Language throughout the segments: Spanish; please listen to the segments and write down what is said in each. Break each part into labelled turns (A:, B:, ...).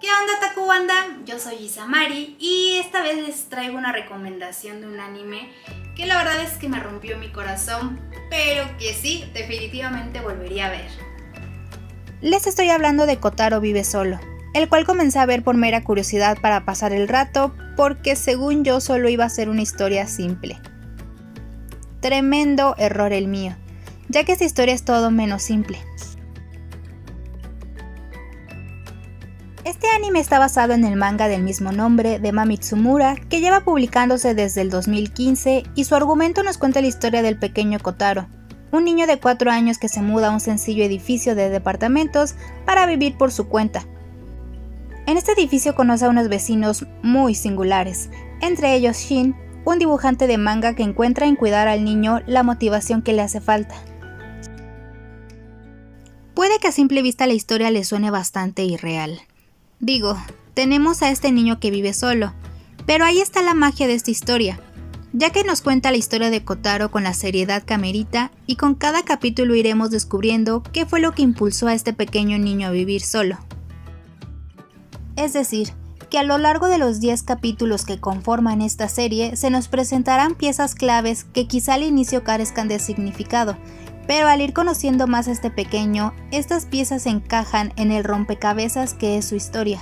A: ¿Qué onda, Taku Banda? Yo soy Isamari y esta vez les traigo una recomendación de un anime que la verdad es que me rompió mi corazón, pero que sí, definitivamente volvería a ver.
B: Les estoy hablando de Kotaro vive solo, el cual comencé a ver por mera curiosidad para pasar el rato, porque según yo solo iba a ser una historia simple. Tremendo error el mío, ya que esta historia es todo menos simple. Este anime está basado en el manga del mismo nombre de Mami Tsumura, que lleva publicándose desde el 2015 y su argumento nos cuenta la historia del pequeño Kotaro, un niño de 4 años que se muda a un sencillo edificio de departamentos para vivir por su cuenta. En este edificio conoce a unos vecinos muy singulares, entre ellos Shin, un dibujante de manga que encuentra en cuidar al niño la motivación que le hace falta. Puede que a simple vista la historia le suene bastante irreal. Digo, tenemos a este niño que vive solo, pero ahí está la magia de esta historia, ya que nos cuenta la historia de Kotaro con la seriedad que amerita y con cada capítulo iremos descubriendo qué fue lo que impulsó a este pequeño niño a vivir solo. Es decir, que a lo largo de los 10 capítulos que conforman esta serie se nos presentarán piezas claves que quizá al inicio carezcan de significado, pero al ir conociendo más a este pequeño, estas piezas encajan en el rompecabezas que es su historia.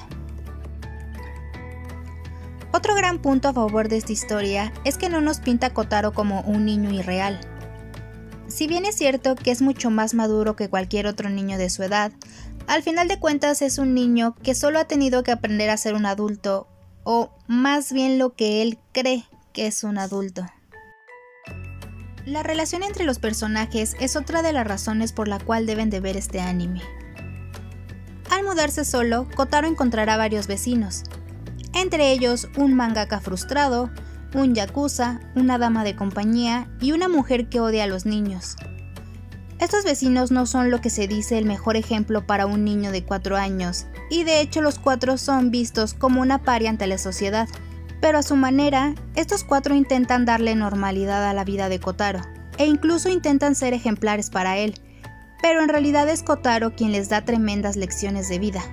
B: Otro gran punto a favor de esta historia es que no nos pinta a Kotaro como un niño irreal. Si bien es cierto que es mucho más maduro que cualquier otro niño de su edad, al final de cuentas es un niño que solo ha tenido que aprender a ser un adulto, o más bien lo que él cree que es un adulto. La relación entre los personajes es otra de las razones por la cual deben de ver este anime. Al mudarse solo, Kotaro encontrará varios vecinos, entre ellos un mangaka frustrado, un yakuza, una dama de compañía y una mujer que odia a los niños. Estos vecinos no son lo que se dice el mejor ejemplo para un niño de 4 años, y de hecho los 4 son vistos como una paria ante la sociedad. Pero a su manera, estos 4 intentan darle normalidad a la vida de Kotaro, e incluso intentan ser ejemplares para él, pero en realidad es Kotaro quien les da tremendas lecciones de vida.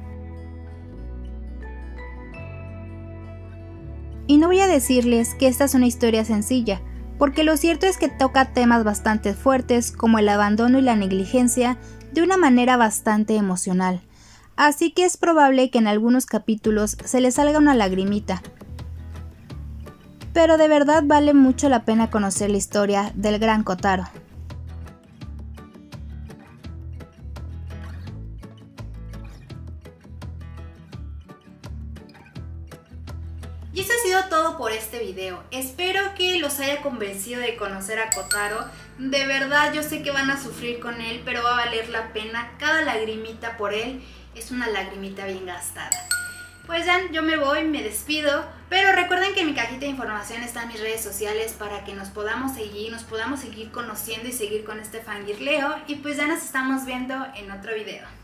B: Y no voy a decirles que esta es una historia sencilla, porque lo cierto es que toca temas bastante fuertes como el abandono y la negligencia de una manera bastante emocional, así que es probable que en algunos capítulos se les salga una lagrimita. Pero de verdad vale mucho la pena conocer la historia del gran Kotaro.
A: Y eso ha sido todo por este video. Espero que los haya convencido de conocer a Kotaro. De verdad yo sé que van a sufrir con él, pero va a valer la pena. Cada lagrimita por él es una lagrimita bien gastada. Pues ya, yo me voy, me despido, pero recuerden que en mi cajita de información están mis redes sociales para que nos podamos seguir conociendo y seguir con este fangirleo, y pues ya nos estamos viendo en otro video.